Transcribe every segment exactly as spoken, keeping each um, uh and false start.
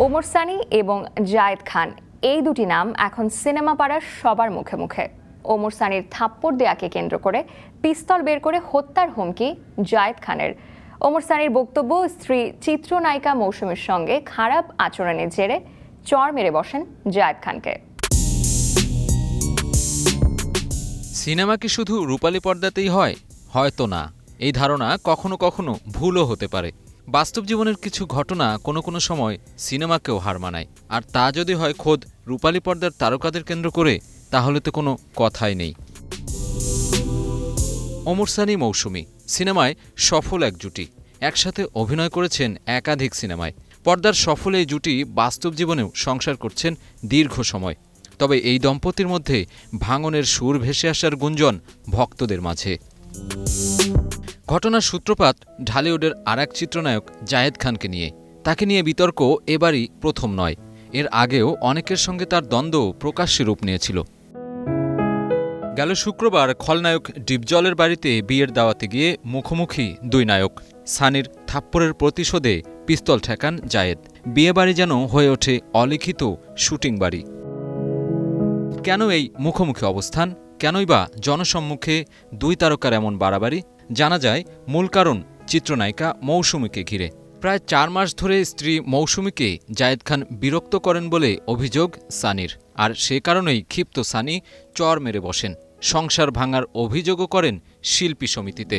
ওমর সানি এবং জায়েদ খান এই দুটি নাম এখন সিনেমা পাড়ার সবার মুখে মুখে। ওমর সানির থাপ্পড় দেয়াকে কেন্দ্র করে পিস্তল বের করে হত্যার হুমকি জায়েদ খানের। ওমর সানির বক্তব্য, স্ত্রী চিত্রনায়িকা মৌসুমীর সঙ্গে খারাপ আচরণের জেরে চড় মেরে বসেন জায়েদ খানকে। সিনেমা কি শুধু রূপালী পর্দাতেই হয়? হয়তো না। এই ধারণা কখনো কখনো ভুলও হতে পারে। বাস্তব জীবনের কিছু ঘটনা কোনো কোনো সময় সিনেমাকেও হার মানায়। আর তা যদি হয় খোদ রূপালী পর্দার তারকাদের কেন্দ্র করে, তাহলে তো কোনো কথাই নেই। ওমর সানি মৌসুমী সিনেমায় সফল এক জুটি, একসাথে অভিনয় করেছেন একাধিক সিনেমায়। পর্দার সফল এই জুটি বাস্তব জীবনেও সংসার করছেন দীর্ঘ সময়। তবে এই দম্পতির মধ্যে ভাঙনের সুর ভেসে আসার গুঞ্জন ভক্তদের মাঝে। ঘটনার সূত্রপাত ঢালিউডের আর এক চিত্রনায়ক জায়েদ খানকে নিয়ে। তাকে নিয়ে বিতর্ক এবারই প্রথম নয়, এর আগেও অনেকের সঙ্গে তার দ্বন্দ্ব প্রকাশ্যে রূপ নিয়েছিল। গেল শুক্রবার খলনায়ক ডিপজলের বাড়িতে বিয়ের দাওয়াতে গিয়ে মুখোমুখি দুই নায়ক। সানির থাপ্পড়ের প্রতিশোধে পিস্তল ঠেকান জায়েদ। বিয়ে বাড়ি যেন হয়ে ওঠে অলিখিত শুটিং বাড়ি। কেন এই মুখোমুখি অবস্থান? কেনই বা জনসম্মুখে দুই তারকার এমন বাড়াবাড়ি? জানা যায় মূল কারণ চিত্রনায়িকা মৌসুমীকে ঘিরে। প্রায় চার মাস ধরে স্ত্রী মৌসুমীকে জায়েদ খান বিরক্ত করেন বলে অভিযোগ সানির। আর সে কারণেই ক্ষিপ্ত সানি চড় মেরে বসেন। সংসার ভাঙার অভিযোগও করেন শিল্পী সমিতিতে।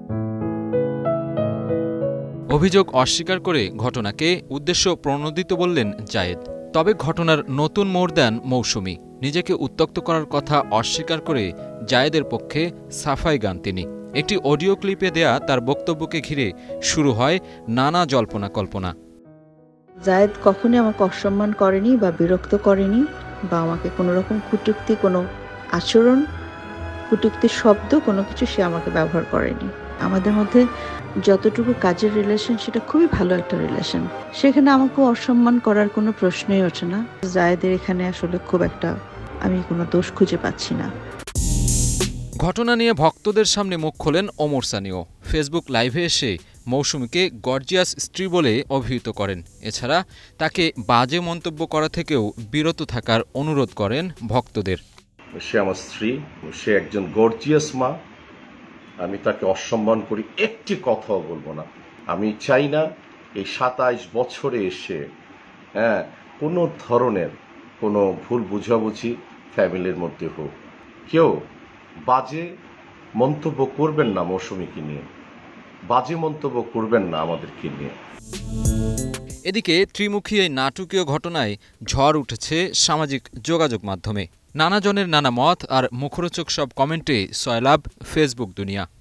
অভিযোগ অস্বীকার করে ঘটনাকে উদ্দেশ্য প্রণোদিত বললেন জায়েদ। তবে ঘটনার নতুন মোড় দেন মৌসুমী। নিজেকে উত্ত্যক্ত করার কথা অস্বীকার করে জায়েদের পক্ষে সাফাই গান তিনি। একটি অডিও ক্লিপে দেয়া তার বক্তব্যকে ঘিরে শুরু হয় নানা জল্পনা কল্পনা। জায়েদ কখনোই আমাকে অসম্মান করেনি বা বিরক্ত করেনি, বা আমাকে কোনো রকম কটূক্তি, কোনো আচরণ, কটূক্তির শব্দ কোনো কিছু সে আমাকে ব্যবহার করেনি। আমাদের মধ্যে যতটুকু কাজের রিলেশন, সেটা খুবই ভালো একটা রিলেশন। সেখানে আমাকে অসম্মান করার কোনো প্রশ্নই ওঠে না। জায়েদের এখানে আসলে খুব একটা আমি কোনো দোষ খুঁজে পাচ্ছি না। ঘটনা নিয়ে ভক্তদের সামনে মুখ খোলেন ওমর সানিও। ফেসবুক লাইভে এসে মৌসুমীকে গর্জিয়াস স্ত্রী বলে অভিহিত করেন। এছাড়া তাকে বাজে মন্তব্য করা থেকেও বিরত থাকার অনুরোধ করেন ভক্তদের। সে আমার স্ত্রী, সে একজন গর্জিয়াস মা। আমি তাকে অসম্মান করি একটি কথাও বলবো না। আমি চাই না এই সাতাইশ বছরে এসে হ্যাঁ কোনো ধরনের কোনো ভুল বুঝাবুঝি ফ্যামিলির মধ্যে হোক। কেউ বাজে মন্তব্য করবেন না মৌসুমীকে নিয়ে, বাজে মন্তব্য করবেন না আমাদেরকে নিয়ে। এদিকে ত্রিমুখী এই নাটকীয় ঘটনায় ঝড় উঠেছে সামাজিক যোগাযোগ মাধ্যমে। নানা জনের নানা মত আর মুখরোচক সব কমেন্টে সয়লাভ ফেসবুক দুনিয়া।